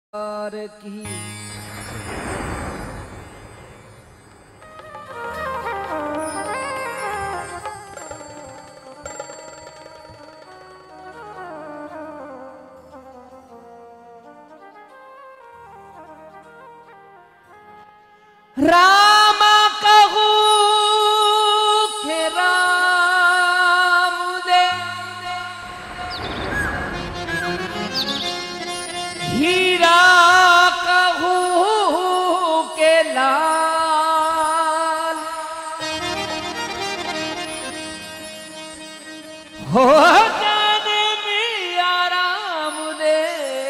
की राम कहू के राम दे हीरा कहू के लाल हो जाने मिया राम दे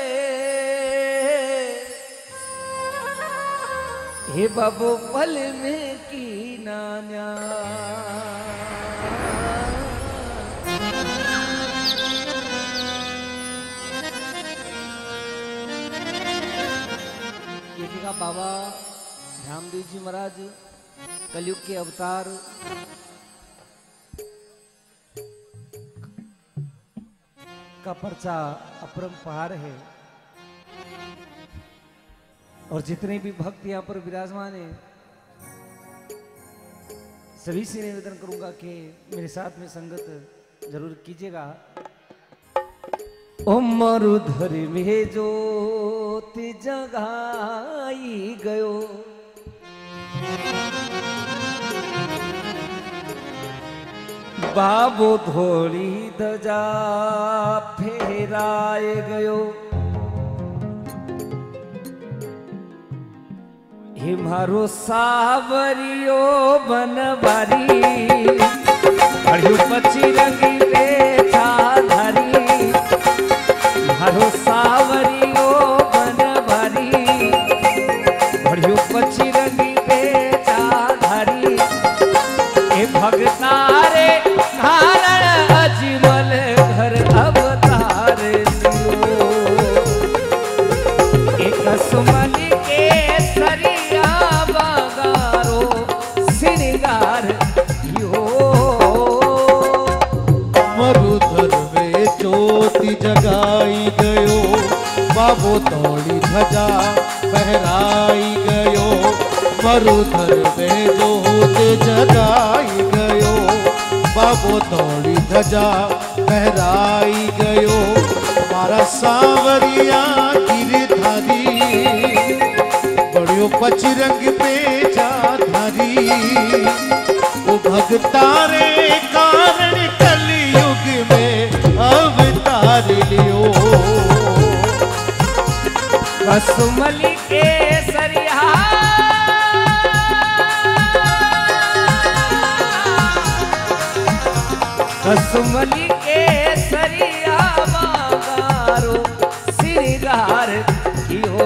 हे बाबू पल में की नान्या ये देखा बाबा रामदेव जी महाराज कलयुग के अवतार का पर्चा अपरंपार है और जितने भी भक्त यहाँ पर विराजमान हैं सभी से निवेदन करूंगा कि मेरे साथ में संगत जरूर कीजिएगा। ओ मरुधर में ज्योति जगाई गयो बाबो धोली ध्वजा फेराए गयो हे मारो सावरियो बनवारी हरियो पची रंगी बेचा धारी मारो सावरियो बनवारी हरियो पची रंगी बेचा धारी हे भगतारे कारण अजमल घर अवतार लियो एक सुमन के सरिया बगारो सिंगार यो मरुधर में ज्योति जगाई गयो बाबो तोड़ी ध्वजा फहराई गयो मरुधर में ज्योति जगाई गयो बाबो तोड़ी ध्वजा फहराई गयो मारा सावरिया गिरधारी बड़ियो पचरंग पे जाधारी वो भगतारे कारण कलयुग में अवतार लियो कसुमली के सरिया कसुमली के सरिया बगारो सिंगार कियो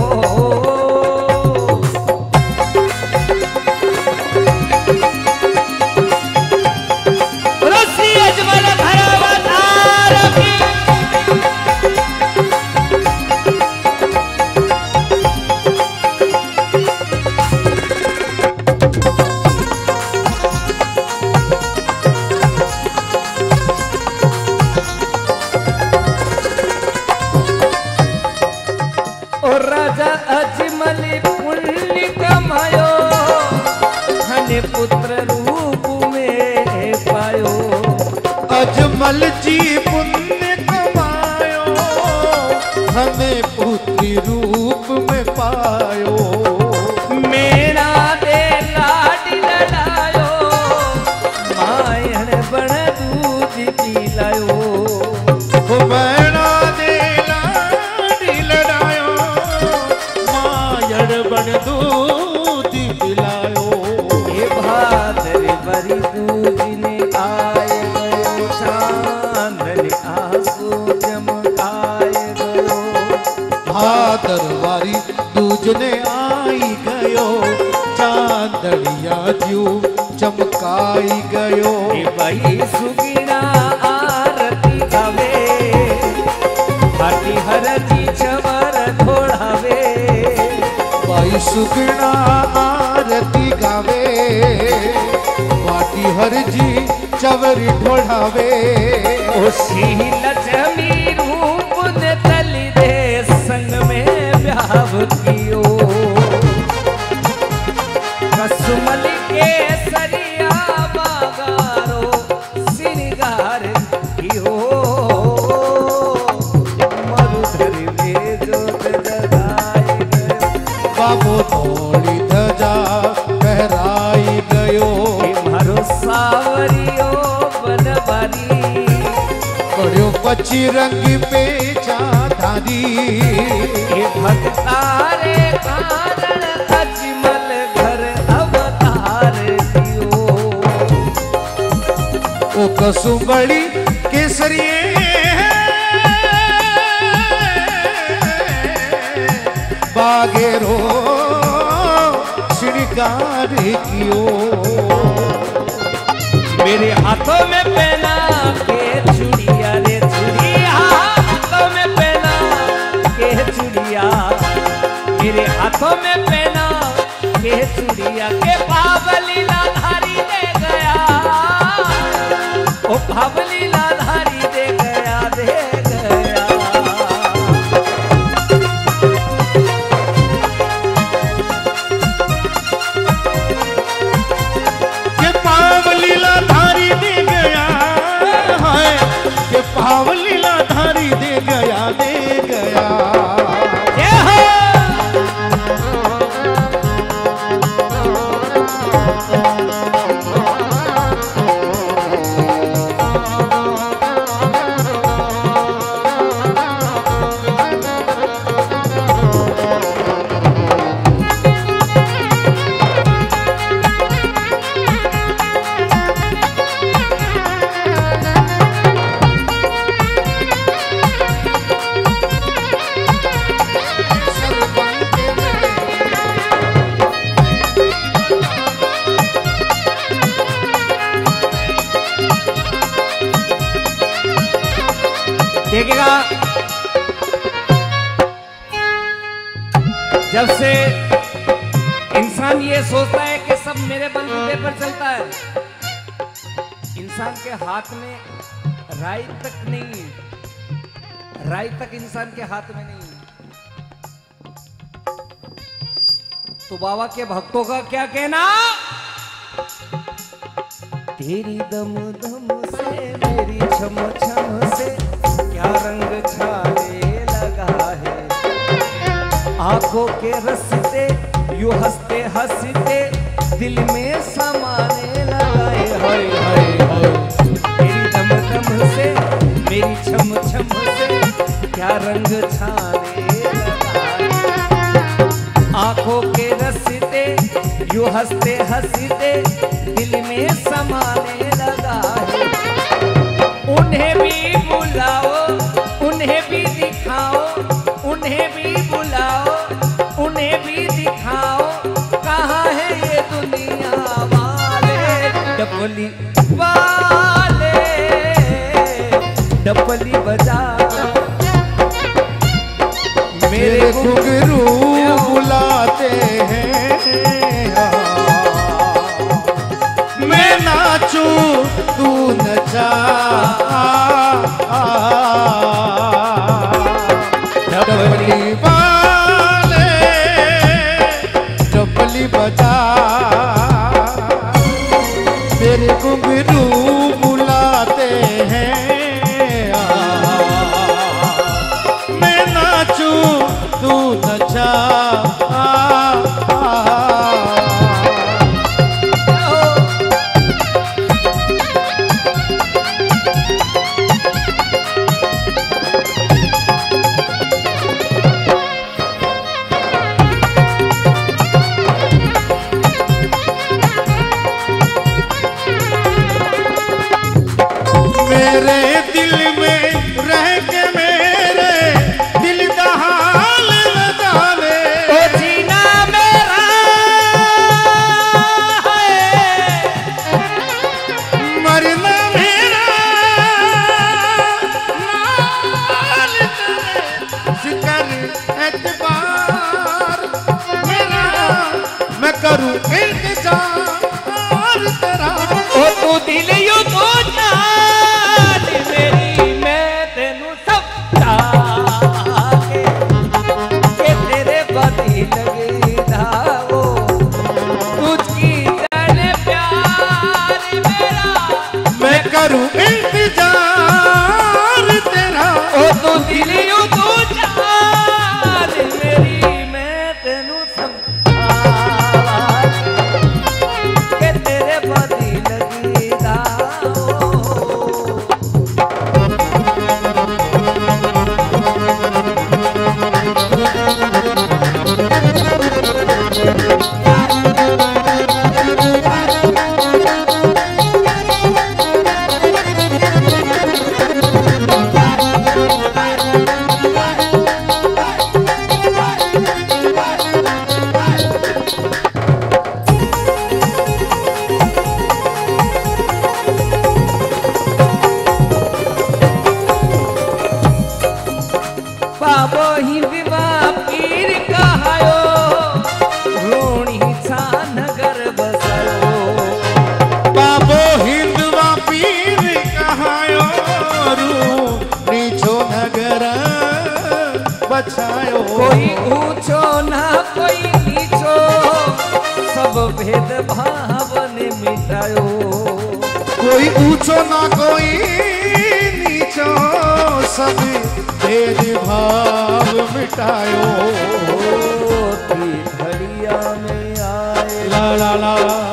अजमल पुण्य कमायो धन पुत्र रूप में पायो अजमल जी पुण्य कमायो हमें पुत्री रूप में पायो मेरा दे लाड लड़ायो मायन बण दूध पिलायो मेरा दे लाड लड़ायो बन दूध पिलायो ये भादर बरी दूध ने आए गयो चांदन आंसू चमकाए गयो भादर वारी दूज ने आई गयो चांदनिया जू चमकाई गयो भाई सुगिना आरती गावे भाटी हर जी चवर घोड़ावे भाई सुगना आरती गावे पाटी हर जी चवरी ढोढ़ावे ओ शील जमी रूप ने तली दे संग में धारी बड़ो पची रंग पे चाधारी ये भक्तारे कारण अजमल घर अवतार दियो ओ कसुंबड़ी केसरिए बागेरो श्रृंगार कियो मेरे हाथों में पहना के चूड़िया रे चूड़िया हाथों में पहना के चूड़िया मेरे हाथों में पहना के चूड़िया के पावली लाधारी दे गया ओ पावली लाधारी दे गया दे गया के पावली लाधारी दे गया है के पावली लाधारी दे गया दे गया देखिएगा जब से इंसान ये सोचता है कि सब मेरे बलबूते पर चलता है, इंसान के हाथ में राय तक नहीं है, राय तक इंसान के हाथ में नहीं है। तो बाबा के भक्तों का क्या कहना, तेरी दम दम से मेरी छम छम से क्या रंग छाने लगा है, आंखों के रस्ते यूं हंसते हंसते दिल में समाने लगा है। हाय हाय हाय तेरी दम दम से मेरी छम छम से क्या रंग छाने लगा है, आंखों के रस्ते यूं हंसते हंसते दिल में समाने लगा है। उन्हें भी बुलाओ उन्हें भी दिखाओ, उन्हें भी बुलाओ उन्हें भी दिखाओ, कहाँ है ये दुनिया वाले डपली वाले, डपली बजा मेरे घुंघरू बुलाते हैं, मैं नाचूं तू नचा, डबली वाले डबली बजा, मेरे घुंघरू बुलाते हैं, मैं नाचूं तू नचा, मेरे दिल में रह के मेरे दिल का हाल न जाने, ओ जीना मेरा है, मरना मेरा नाल तेरे जिक्र एतबार मेरा, मैं करूं इंतजार तेरा, ओ तू दिल यू तो जान मेरी, मैं तेनू नहायो रू नीचो नगर बचायो। कोई ऊंचो ना कोई नीचो, सब भेद भाव ने मिटायो। कोई ऊंचो ना कोई नीचो, सब भेद भाव मिटायो। घड़िया में आए ला ला ला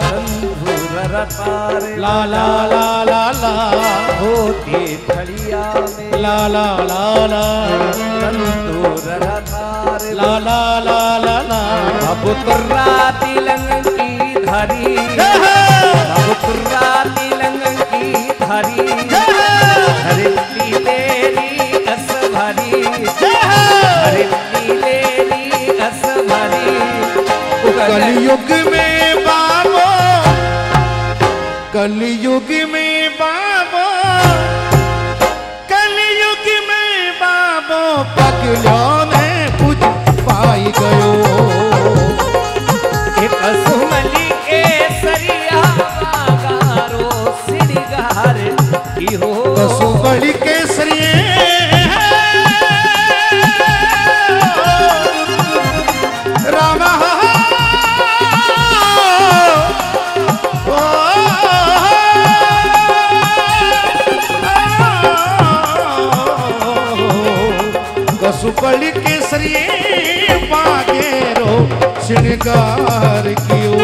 तारे ला ला ला ला ला होती घड़िया में ला ला ला ला तंदूर तारे ला ला ला ला ला। अब तुर्रा तिलंग की धारी, अब तुर्रा तिलंग की धारी, हरिली लेली अस भरी, हरिली लेली अस भरी। कलयुग में बाबो, कलयुग में बाबो, कलयुग में बाबो पगलों ने कुछ पाई गयो। एक सुमली केसरिया गारो सिड़गार की हो, कसुमली केसरिए रामा कसुपली केसरिए बागेरो श्रृंगार कियो।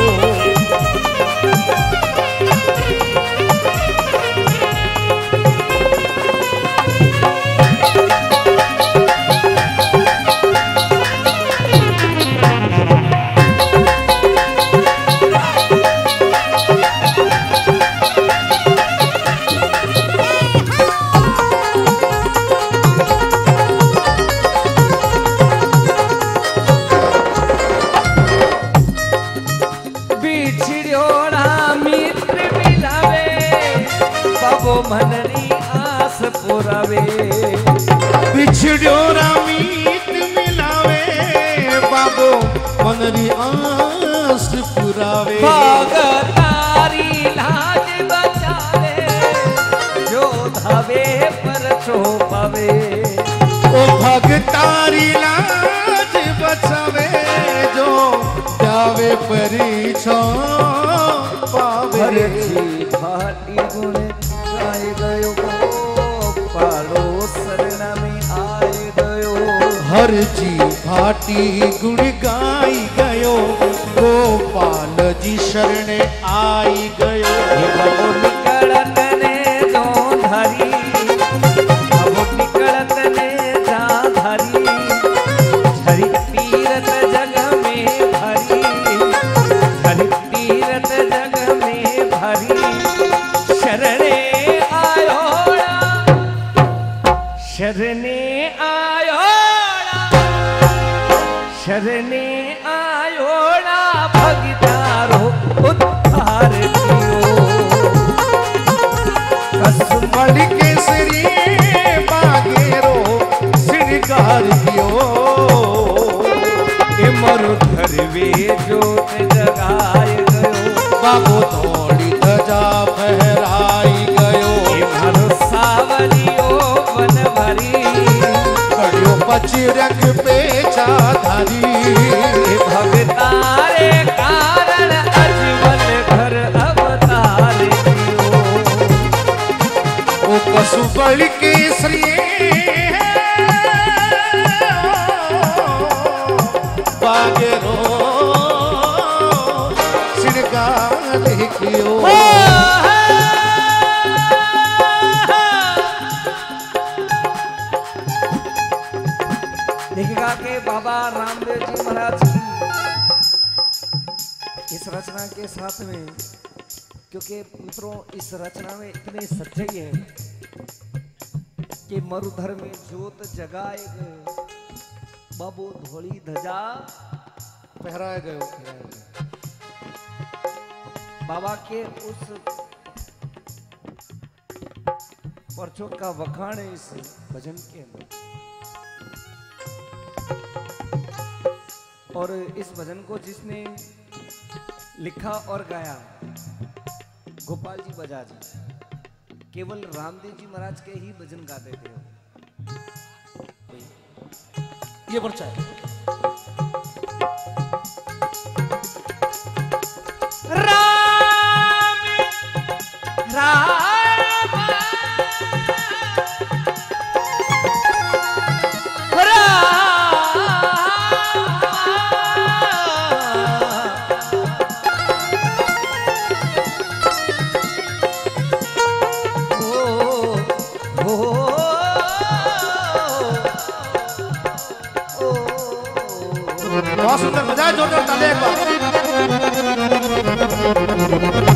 मनरी आस पुरावे, बिछड़ो रामीत मिलावे बाबो मनरी आस पुरावे। भगतारी लाज बचावे, जो धावे पर छोपावे। ओ भगतारी लाज बचावे, जो जावे परी छोपावे। भाटी गुण आए गयो, पालो शरण में आए गयो। हर जी भाटी गुण गाई गयो, गोपाल जी शरण आई गयो। निकलत ने जो धरी, अब निकलत ने जा धरी, झरी तीरथ जग में भरी, झरी तीरथ जग में भरी। शरणे शरणे आयोड़ा, शरणे आयोड़ा भगतारो उद्धार कियो। कसुमली केसरी बागेरो श्रृंगार कियो। ए मरुधर वे जोत जगाए गयो, बाबो दौड़ी ध्वजा फहराई गयो। ए मरु सावरियो वन भरी, कड़ियो पचरंग पे चाधारी। भगतारे कारण अजमल घर अवतार कियो। ओ कसुमली केसरी बागेरो श्रृंगार कियो। लिखेगा कि बाबा रामदेव जी महाराज की इस रचना के साथ में, क्योंकि मित्रों इस रचना में इतनी सच्चाई है कि मरुधर में जोत जगाए गए, बाबू धोली ध्वजा फहराए गयो। बाबा के उस परचों का वखाण है इस भजन के अंदर। और इस भजन को जिसने लिखा और गाया गोपाल जी बजाज, केवल रामदेव जी महाराज के ही भजन गाते थे वो। ये पर्चा है। राम राम बहुत सुंदर बजाए, जोरदार ताली एक बार।